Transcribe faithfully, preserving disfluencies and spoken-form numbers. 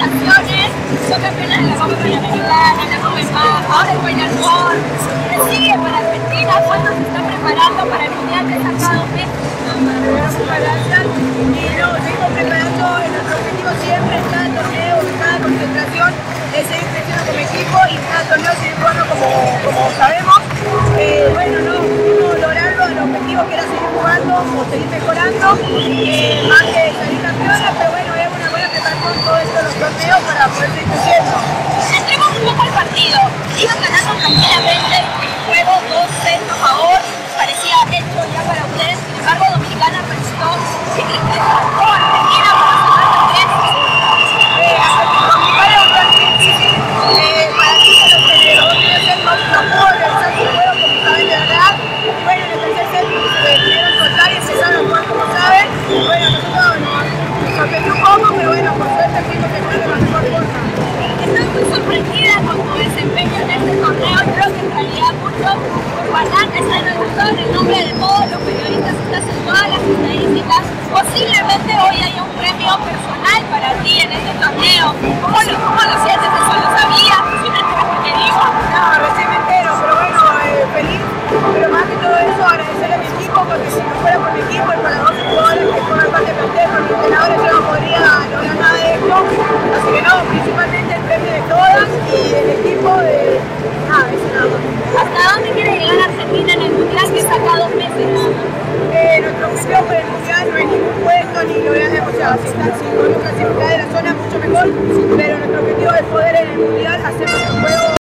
naciones, son campeones de la Copa Panamericana, la Copa Mar, ahora el Final Four. ¿Qué sigue para Argentina? ¿Cuándo se está preparando para el Mundial que está cada dos meses? Muchas gracias. Y no, seguimos preparando. Nuestro objetivo siempre en cada torneo, en cada concentración, es seguir creciendo como equipo y en cada torneo seguir jugando como, como sabemos. Eh, bueno, no pudimos lograrlo, el objetivo que era seguir jugando o seguir mejorando, eh, más que salir campeona, pero bueno, es una buena preparación todo esto de los torneos para poder seguir creciendo. Entremos un poco al partido. Iban ganando tranquilamente el juego dos cero a favor, parecía hecho ya para ustedes, sin embargo Dominicana restó. ¿Qué crees que les faltó a Argentina para cerrar también? Eh, Dominicana es un partido difícil, eh, para mí que los que los dos primeros sets no no pudo realizar su juego como saben de verdad, y bueno, en el tercer set eh, pudieron soltar y empezaron a jugar como saben, y bueno, nosotros nos sorprendió un poco, pero bueno, por suerte fuimos terminando de la mejor forma. Estoy muy sorprendida con tu desempeño en este torneo. Creo que en realidad mucho por guardar está en el nombre de todos los periodistas, estás en todas las estadísticas. Posiblemente hoy haya un premio personal para ti en este torneo. ¿Cómo lo, cómo lo sientes? ¿Eso lo sabías? ¿Simplemente porque digo? No, recién me entero, pero bueno, eh, feliz, pero más que todo eso agradecer a mi equipo, porque si no fuera por mi equipo y por las doce jugadoras que forman parte del plantel, por mis entrenadores, yo no podría lograr nada de esto. Así que no, principalmente el premio de todas y el equipo de... nada, eso nada más. ¿Hasta dónde quiere llegar Argentina en el Mundial que saca dos meses? Eh, nuestro objetivo por el mundial no es ningún puesto ni lograr demasiado. Si están sin clasificar de la zona, mucho mejor, pero nuestro objetivo es poder en el mundial hacer nuestro juego